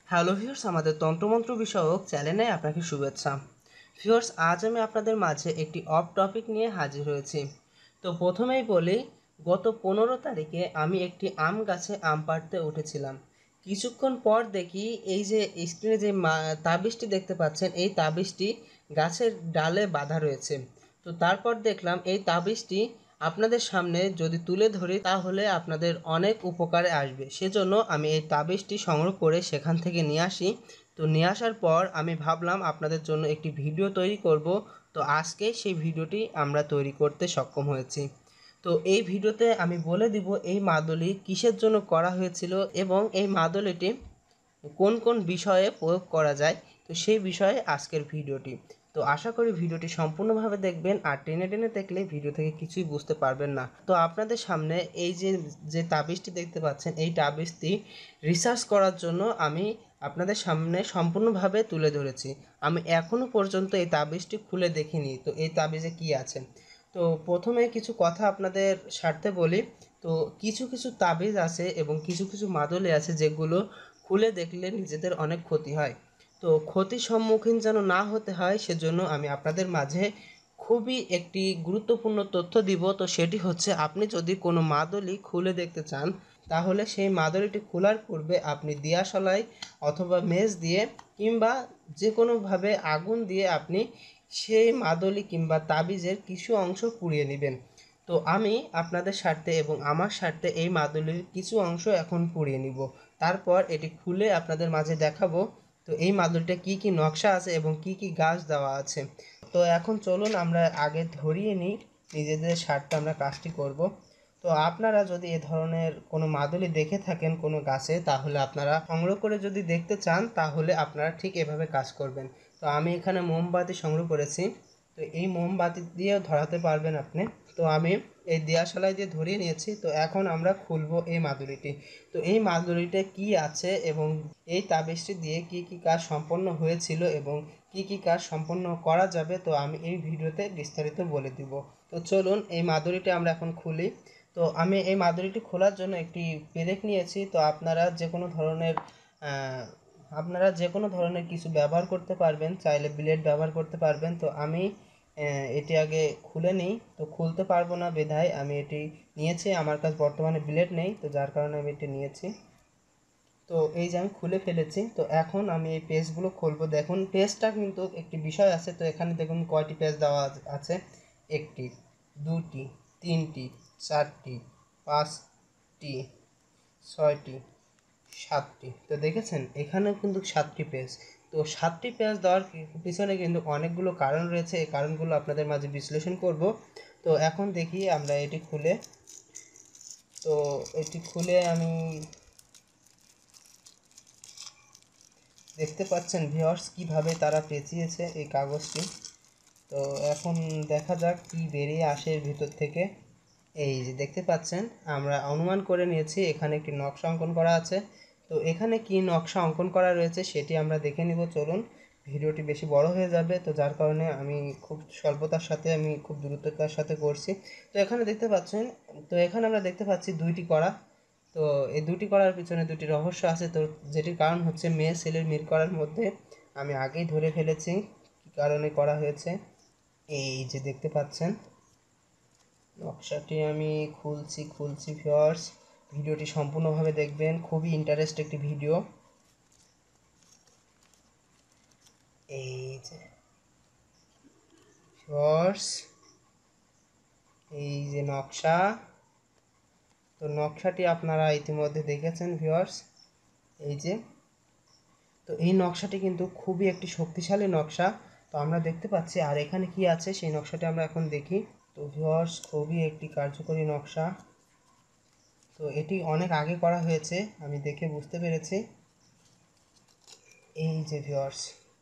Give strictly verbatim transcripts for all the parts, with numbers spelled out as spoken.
Hello viewers, আমাদের তন্ত্রমন্ত্র বিষয়ক চ্যানেলে আপনাকে শুভেচ্ছা। ভিউয়ার্স, আজ আমি আপনাদের মাঝে একটি অফ টপিক নিয়ে হাজির হয়েছি। তো প্রথমেই বলি, গত পনেরো তারিখে আমি একটি আম গাছে আম পাড়তে উঠেছিলাম। কিছুক্ষণ পর দেখি এই যে স্ক্রিনে যে তাবিজটি দেখতে পাচ্ছেন, এই তাবিজটি গাছের ডালে বাঁধা রয়েছে। তো তারপর দেখলাম এই তাবিজটি আপনাদের সামনে যদি তুলে ধরি তাহলে আপনাদের অনেক উপকারে আসবে। সেজন্য আমি এই তাবিজটি সংগ্রহ করে সেখান থেকে নিয়ে আসি। তো নিয়ে আসার পর আমি ভাবলাম আপনাদের জন্য একটি ভিডিও তৈরি করব। তো আজকে সেই ভিডিওটি আমরা তৈরি করতে সক্ষম হয়েছি। তো এই ভিডিওতে আমি বলে দিব এই মাদুলি কিসের জন্য করা হয়েছিল এবং এই মাদুলিটি কোন কোন বিষয়ে প্রয়োগ করা যায়। তো সেই বিষয়ে আজকের ভিডিওটি। তো আশা করি ভিডিওটি সম্পূর্ণভাবে দেখবেন, আর টেনে টেনে দেখলে ভিডিও থেকে কিছুই বুঝতে পারবেন না। তো আপনাদের সামনে এই যে যে তাবিজটি দেখতে পাচ্ছেন, এই তাবিজটি রিসার্চ করার জন্য আমি আপনাদের সামনে সম্পূর্ণভাবে তুলে ধরেছি। আমি এখনও পর্যন্ত এই তাবিজটি খুলে দেখিনি। তো এই তাবিজে কি আছে, তো প্রথমে কিছু কথা আপনাদের স্বার্থে বলি। তো কিছু কিছু তাবিজ আছে এবং কিছু কিছু মাদুলি আছে যেগুলো খুলে দেখলে নিজেদের অনেক ক্ষতি হয়। তো ক্ষতির সম্মুখীন যেন না হতে হয় সেজন্য আমি আপনাদের মাঝে খুবই একটি গুরুত্বপূর্ণ তথ্য দিব। তো সেটি হচ্ছে, আপনি যদি কোনো মাদুলি খুলে দেখতে চান তাহলে সেই মাদুলিটি খোলার পূর্বে আপনি দিয়াশলাই অথবা মেজ দিয়ে কিংবা যে কোনোভাবে আগুন দিয়ে আপনি সেই মাদুলি কিংবা তাবিজের কিছু অংশ পুড়িয়ে নেবেন। তো আমি আপনাদের স্বার্থে এবং আমার স্বার্থে এই মাদুলির কিছু অংশ এখন পুড়িয়ে নিব। তারপর এটি খুলে আপনাদের মাঝে দেখাবো তো এই মাদুলিটা কি কি নকশা আছে এবং কি কি গাছ দেওয়া আছে। তো এখন চলুন আমরা আগে ধরিয়ে নিই, নিজেদের স্বার্থে আমরা কাজটি করব। তো আপনারা যদি এ ধরনের কোনো মাদুলি দেখে থাকেন কোনো গাছে, তাহলে আপনারা সংগ্রহ করে যদি দেখতে চান তাহলে আপনারা ঠিক এভাবে কাজ করবেন। তো আমি এখানে মোমবাতি সংগ্রহ করেছি। তো এই মোমবাতি দিয়েও ধরাতে পারবেন আপনি। তো আমি এই দিয়াশালাই দিয়ে ধরিয়ে নিয়েছি। তো এখন আমরা খুলবো এই মাদুলিটি। তো এই মাদুলিতে কি আছে এবং এই তাবিজটি দিয়ে কি কি কাজ সম্পন্ন হয়েছিল এবং কি কি কাজ সম্পন্ন করা যাবে, তো আমি এই ভিডিওতে বিস্তারিত বলে দিব। তো চলুন এই মাদুলিটি আমরা এখন খুলি। তো আমি এই মাদুলিটি খোলার জন্য একটি পেরেক নিয়েছি। তো আপনারা যে কোনো ধরনের আপনারা যে কোনো ধরনের কিছু ব্যবহার করতে পারবেন, চাইলে ব্লেড ব্যবহার করতে পারবেন। তো আমি এটি আগে খুলে নিই। তো খুলতে পারবো না বিধায় আমি এটি নিয়েছি। আমার কাছে বর্তমানে ব্লেড নেই, তো যার কারণে আমি এটি নিয়েছি। তো এই যে আমি খুলে ফেলেছি। তো এখন আমি এই পেজগুলো খুলবো। দেখুন পেজটা কিন্তু একটি বিষয় আছে। তো এখানে দেখুন কয়টি পেজ দেওয়া আছে, একটি, দুটি, তিনটি, চারটি, পাঁচটি, ছয়টি, সাতটি। তো দেখেছেন এখানেও কিন্তু সাতটি পেজ। তো সাতটি পেজ দেওয়ার পিছনে কিন্তু অনেকগুলো কারণ রয়েছে। এই কারণগুলো আপনাদের মাঝে বিশ্লেষণ করব। তো এখন দেখি আমরা এটি খুলে। তো এটি খুলে আমি দেখতে পাচ্ছেন ভিউয়ার্স কিভাবে তারা পেঁচিয়েছে এই কাগজটি। তো এখন দেখা যাক কি বেরিয়ে আসে এর ভিতর থেকে। এই যে দেখতে পাচ্ছেন, আমরা অনুমান করে নিয়েছি এখানে একটি নকশা অঙ্কন করা আছে। তো এখানে কি নকশা অঙ্কন করা রয়েছে সেটি আমরা দেখে নিব। চলুন, ভিডিওটি বেশি বড় হয়ে যাবে, তো যার কারণে আমি খুব স্বল্পতার সাথে আমি খুব দ্রুততার সাথে করছি। তো এখানে দেখতে পাচ্ছেন, তো এখানে আমরা দেখতে পাচ্ছি দুইটি কড়া। তো এই দুটি করার পিছনে দুটি রহস্য আছে। তো যেটির কারণ হচ্ছে মেয়ে ছেলের মিল করার মধ্যে আমি আগেই ধরে ফেলেছি কী কারণে করা হয়েছে। এই যে দেখতে পাচ্ছেন নকশাটি আমি খুলছি খুলছি ভিউয়ার্স, ভিডিওটি সম্পূর্ণভাবে দেখবেন, খুবই ইন্টারেস্ট একটি ভিডিও। এই যে ভিউয়ার্স, এই যে নকশা। তো নকশাটি আপনারা ইতিমধ্যে দেখেছেন ভিউয়ার্স, এই যে। তো এই নকশাটি কিন্তু খুবই একটি শক্তিশালী নকশা। তো আমরা দেখতে পাচ্ছি, আর এখানে কি আছে সেই নকশাটি আমরা এখন দেখি। তো ভিউয়ার্স, খুবই একটি কার্যকরী নকশা। তো এটি অনেক আগে করা হয়েছে, আমি দেখে বুঝতে পেরেছি। এই যে ভিউয়ার্স,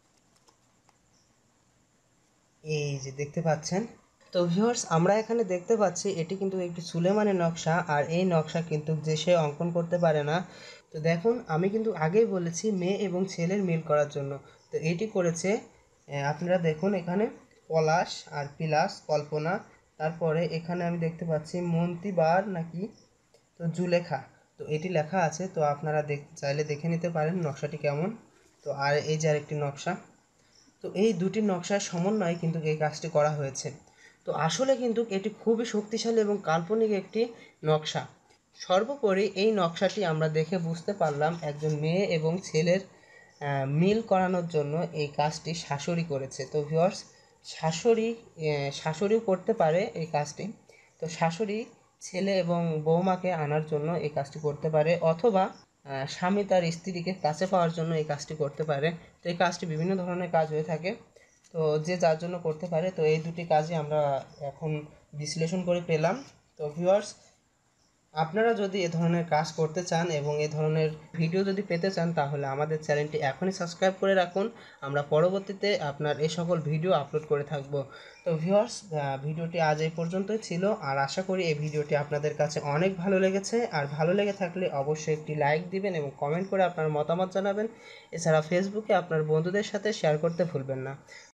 এই যে দেখতে পাচ্ছেন। তো ভিউয়ার্স, আমরা এখানে দেখতে পাচ্ছি এটি কিন্তু একটি সুলেমানের নকশা, আর এই নকশা কিন্তু যে সে অঙ্কন করতে পারে না। তো দেখুন, আমি কিন্তু আগেই বলেছি মেয়ে এবং ছেলের মিল করার জন্য। তো এটি করেছে, আপনারা দেখুন এখানে পলাশ আর পিলাস কল্পনা, তারপরে এখানে আমি দেখতে পাচ্ছি মন্তিবার নাকি, তো জুলেখা। তো এটি লেখা আছে, তো আপনারা দেখ চাইলে দেখে নিতে পারেন নকশাটি কেমন। তো আর এই যে আরেকটি নকশা, তো এই দুটি নকশার সমন্বয়ে কিন্তু এই কাজটি করা হয়েছে। তো আসলে কিন্তু এটি খুবই শক্তিশালী এবং কাল্পনিক একটি নকশা। সর্বোপরি এই নকশাটি আমরা দেখে বুঝতে পারলাম একজন মেয়ে এবং ছেলের মিল করানোর জন্য এই কাজটি শাশুড়ি করেছে। তো ভিউয়ার্স, শাশুড়ি শাশুড়িও করতে পারে এই কাজটি। তো শাশুড়ি ছেলে এবং বৌমাকে আনার জন্য এই কাজটি করতে পারে, অথবা স্বামী তার স্ত্রীকে কাছে পাওয়ার জন্য এই কাজটি করতে পারে। তো এই কাজটি বিভিন্ন ধরনের কাজ হয়ে থাকে, তো যে যার জন্য করতে পারে। তো এই দুটি কাজই আমরা এখন বিশ্লেষণ করে পেলাম। তো ভিউয়ার্স, আপনারা যদি এ ধরনের কাজ করতে চান এবং এ ধরনের ভিডিও যদি পেতে চান, তাহলে আমাদের চ্যানেলটি এখনই সাবস্ক্রাইব করে রাখুন। আমরা পরবর্তীতে আপনার এই সকল ভিডিও আপলোড করে থাকব। তো ভিউয়ার্স, ভিডিওটি আজ এই পর্যন্তই ছিল, আর আশা করি এই ভিডিওটি আপনাদের কাছে অনেক ভালো লেগেছে। আর ভালো লেগে থাকলে অবশ্যই একটি লাইক দিবেন এবং কমেন্ট করে আপনার মতামত জানাবেন। এছাড়া ফেসবুকে আপনার বন্ধুদের সাথে শেয়ার করতে ভুলবেন না।